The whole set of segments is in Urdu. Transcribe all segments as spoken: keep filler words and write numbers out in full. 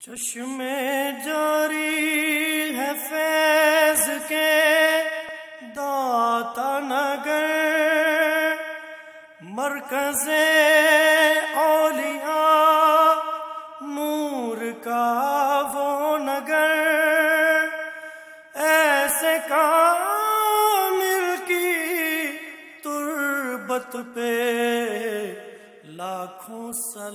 چشم جاری ہے فیض کے داتا نگر، مرکز اولیاء نور کا وہ نگر، ایسے کامل کی تربت پہ لاکھوں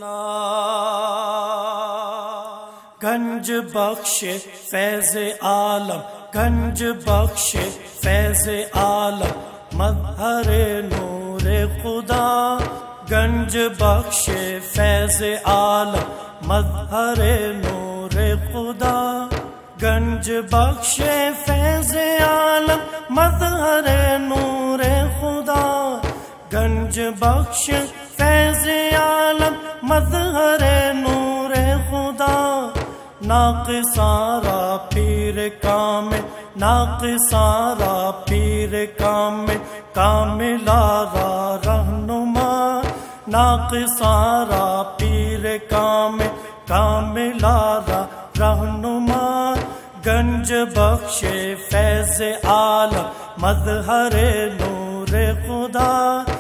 سلام۔ گنج بخش فیض عالم، گنج بخش فیض عالم، مظہر نور خدا، گنج بخش فیض عالم، مظہر نور خدا، گنج بخش فیض عالم، مظہر نور خدا، گنج بخش فیض عالم، مظہر نور خدا، ناقصارا پیر کامل، ناقصارا پیر کامل، کاملارا رہنما، ناقصارا پیر کامل، کاملارا رہنما، گنج بخش فیض عالم، مظہر نور خدا،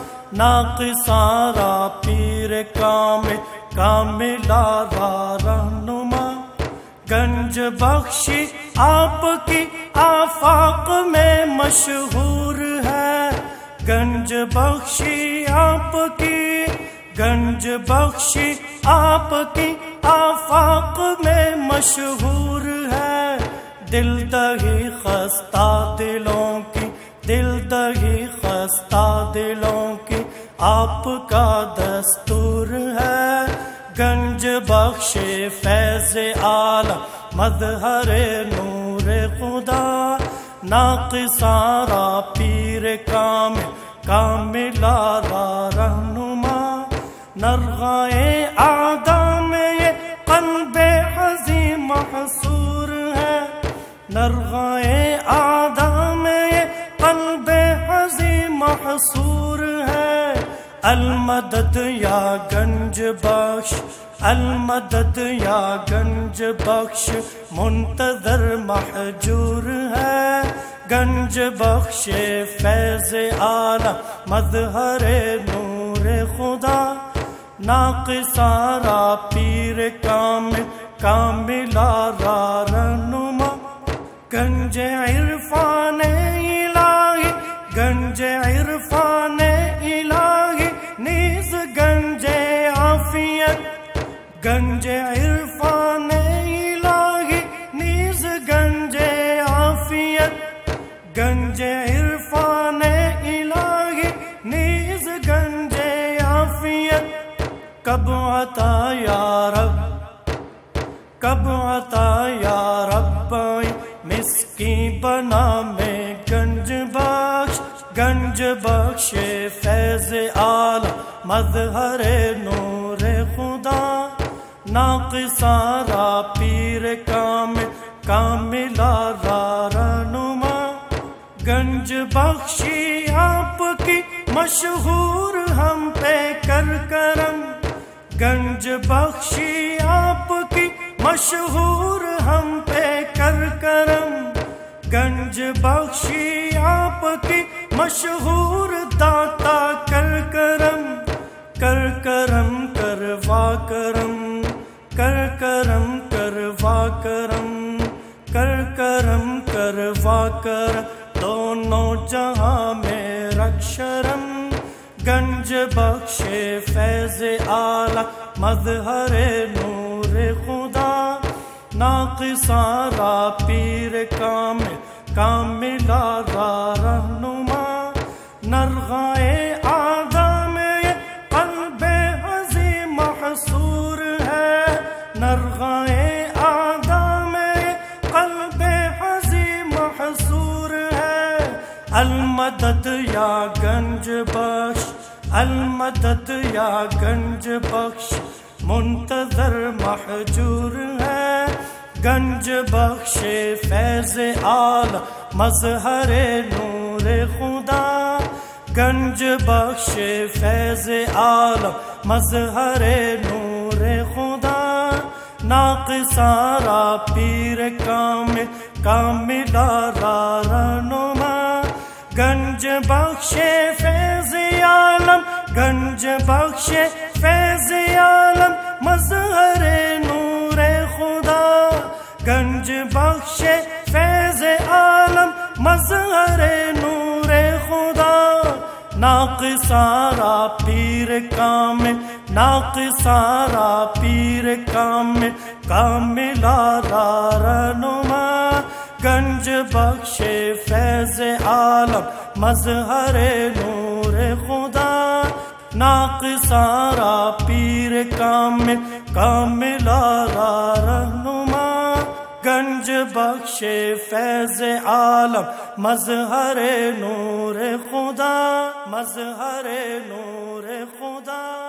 ناقصارا پیر کامل، کاملارا رہنما، گنج بخشی آپ کی آفاق میں مشہور ہے، گنج بخشی آپ کی، گنج بخشی آپ کی آفاق میں مشہور ہے، دل دہی خستہ دلوں کی، دل دہی خستہ دلوں کی آپ کا دستور ہے، گنج بخش فیض عالم، مظہر نور خدا، ناقصارا پیر کامل، کاملارا رہنما، نرغائے اعداء میں یہ قلب عظیم محصور ہے، نرغائے اعداء میں یہ قلب عظیم محصور ہے، المدد یا گنج بخش، المدد یا گنج بخش، منتظر محجور ہے، گنج بخش فیض عالم، مظہر نور خدا، ناقصارا پیر کامل، کاملارا رہنما، گنج عرفان الہی، گنج عرفان الہی، نیز گنج عافیت، گنج عرفان الہی، نیز گنج عافیت، گنج عرفان الہی، نیز گنج عافیت، کب عطا یا رب، کب عطا یا رب، مسکین بنا میں گنج بخش، گنج بخش فیض عالم، مظہر نور خدا، ناقصارا پیر کامل، کاملارا رہنما، گنج بخشی آپ کی مشہور ہم پہ کر کرم، گنج بخشی آپ کی مشہور ہم پہ کر کرم، گنج بخشی آپ کی مشہور داتا کر کرم، کر کرم کروا کرم، کر کرم کروا کرم، کر کرم کروا کر دونوں جہاں میں رکھ شرم، گنج بخش فیض عالم، مظہر نور خدا، ناقصارا پیر کامل، کاملارا رہنما، نرغائے اعداء میں یہ قلب عظیم محصور ہے، نرغائے اعداء میں یہ قلب عظیم محصور ہے، المدد یا گنج بخش، المدد یا گنج بخش، منتظر محجور ہے، گنج بخش فیض عالم، مظہر نور خدا، گنج بخش فیض عالم، مظہر نور خدا، ناقصارا پیر کامل کاملا را رہنما گنج بخش فیض عالم گنج بخش فیض عالم مظہر نور خدا گنج بخش فیض عالم مظہر نور خدا ناقصارا پیر کامل ناقصارا پیر کامل کاملا را رہنما گنج بخش فیض عالم مظہر نور خدا ناقصارا پیر کامل کاملا را رہنما گنج بخش فیض عالم مظہر نور خدا مظہر نور خدا